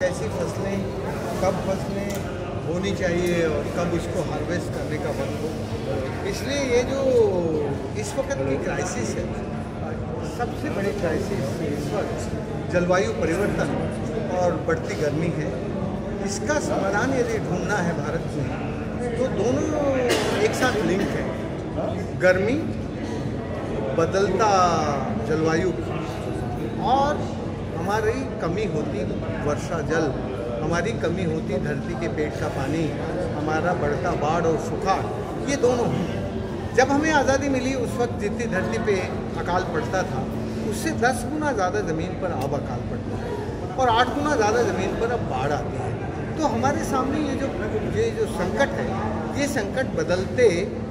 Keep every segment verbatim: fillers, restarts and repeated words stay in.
ऐसी फसलें कब फसलें होनी चाहिए और कब इसको हार्वेस्ट करने का वक्त हो। इसलिए ये जो इस वक्त की क्राइसिस है, सबसे बड़ी क्राइसिस इस वक्त जलवायु परिवर्तन और बढ़ती गर्मी है। इसका समाधान यदि ढूंढना है भारत में तो दोनों एक साथ लिंक है। गर्मी, बदलता जलवायु और हमारी कमी होती वर्षा जल, हमारी कमी होती धरती के पेट का पानी, हमारा बढ़ता बाढ़ और सुखाड़, ये दोनों हैं। जब हमें आज़ादी मिली उस वक्त जितनी धरती पे अकाल पड़ता था उससे दस गुना ज़्यादा ज़मीन पर अब अकाल पड़ता है और आठ गुना ज़्यादा ज़मीन पर अब बाढ़ आती है। तो हमारे सामने ये जो ये जो संकट है, ये संकट बदलते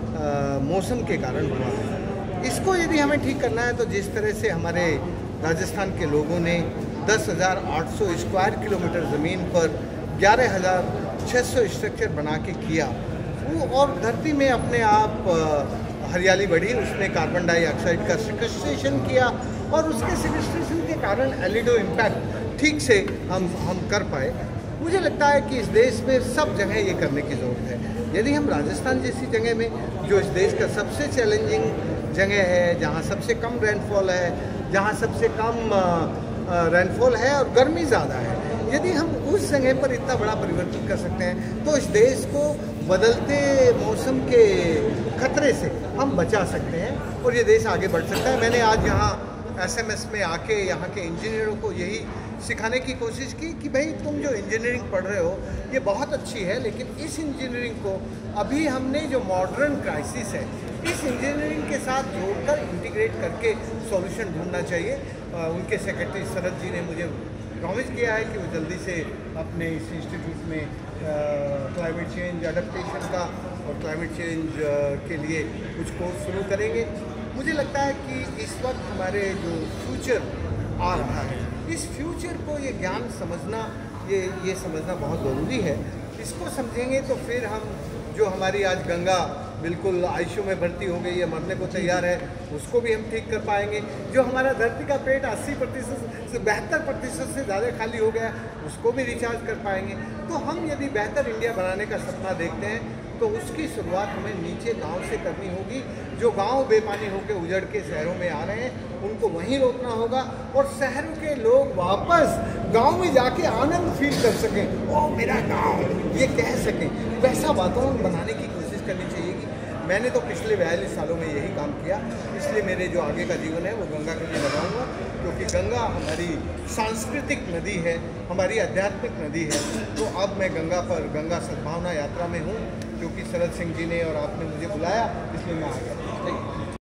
मौसम के कारण हुआ है। इसको यदि हमें ठीक करना है तो जिस तरह से हमारे राजस्थान के लोगों ने दस हज़ार आठ सौ स्क्वायर किलोमीटर ज़मीन पर ग्यारह हज़ार छः सौ स्ट्रक्चर बना के किया वो, और धरती में अपने आप हरियाली बढ़ी, उसने कार्बन डाइऑक्साइड का सिक्वेस्ट्रेशन किया और उसके सिक्वेस्ट्रेशन के कारण एलिडो इम्पैक्ट ठीक से हम हम कर पाए। मुझे लगता है कि इस देश में सब जगह ये करने की ज़रूरत है। यदि हम राजस्थान जैसी जगह में, जो इस देश का सबसे चैलेंजिंग जगह है, जहाँ सबसे कम रेनफॉल है, जहाँ सबसे कम रेनफॉल है और गर्मी ज़्यादा है, यदि हम उस जगह पर इतना बड़ा परिवर्तन कर सकते हैं तो इस देश को बदलते मौसम के खतरे से हम बचा सकते हैं और ये देश आगे बढ़ सकता है। मैंने आज यहाँ एस एम एस में आके यहाँ के इंजीनियरों को यही सिखाने की कोशिश की कि भाई तुम जो इंजीनियरिंग पढ़ रहे हो ये बहुत अच्छी है, लेकिन इस इंजीनियरिंग को अभी हमने जो मॉडर्न क्राइसिस है इस इंजीनियरिंग के साथ जोड़कर इंटीग्रेट करके सॉल्यूशन ढूंढना चाहिए। आ, उनके सेक्रेटरी शरद जी ने मुझे प्रॉमिस किया है कि वो जल्दी से अपने इस इंस्टीट्यूट में क्लाइमेट चेंज अडेप्टेशन का और क्लाइमेट चेंज के लिए कुछ कोर्स शुरू करेंगे। मुझे लगता है कि इस वक्त हमारे जो फ्यूचर आ रहा है, इस फ्यूचर को ये ज्ञान समझना, ये ये समझना बहुत ज़रूरी है। इसको समझेंगे तो फिर हम जो हमारी आज गंगा बिल्कुल आईसीयू में भर्ती हो गई है, मरने को तैयार है, उसको भी हम ठीक कर पाएंगे। जो हमारा धरती का पेट अस्सी प्रतिशत से बहत्तर प्रतिशत से ज़्यादा खाली हो गया, उसको भी रिचार्ज कर पाएंगे। तो हम यदि बेहतर इंडिया बनाने का सपना देखते हैं तो उसकी शुरुआत हमें नीचे गांव से करनी होगी। जो गांव बेपानी होकर उजड़ के शहरों में आ रहे हैं उनको वहीं रोकना होगा और शहरों के लोग वापस गांव में जाके आनंद फील कर सकें, ओ मेरा गांव, ये कह सकें। वैसा वातावरण बनाने की कोशिश करनी चाहिए। मैंने तो पिछले बयालीस सालों में यही काम किया, इसलिए मेरे जो आगे का जीवन है वो गंगा के लिए लगाऊंगा, क्योंकि गंगा हमारी सांस्कृतिक नदी है, हमारी आध्यात्मिक नदी है। तो अब मैं गंगा पर गंगा सद्भावना यात्रा में हूँ, क्योंकि शरद सिंह जी ने और आपने मुझे बुलाया, इसलिए मैं आ गया।